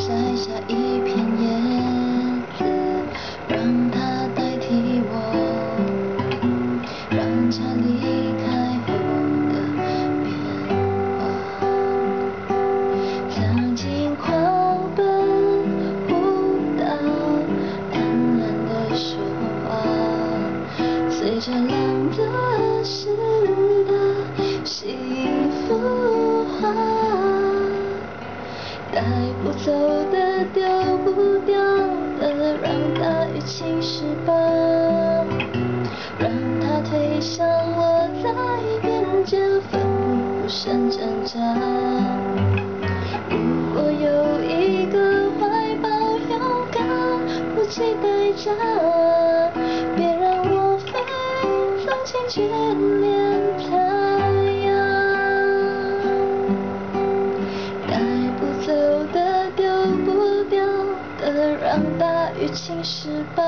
摘下一片叶子，让它代替我，让它离开后的变化。曾经狂奔舞蹈，贪婪的说话，随着浪的湿的是一幅画。带不走的，丢不掉的，让大雨侵蚀吧，让它推向我，在边界奋不顾身挣扎。如果有一个怀抱勇敢，不计代价，别让我飞，曾经眷恋太阳。走的，丢不掉的，让大雨侵蚀吧，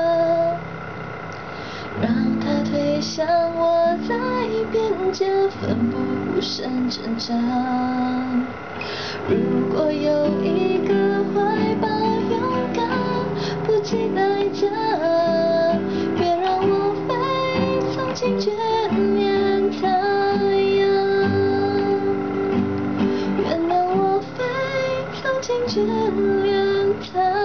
让它推向我，在边界奋不顾身挣扎。如果有一个怀抱勇敢，不计代价，别让我飞，曾经眷恋太阳。原谅我飞，曾经眷恋太阳。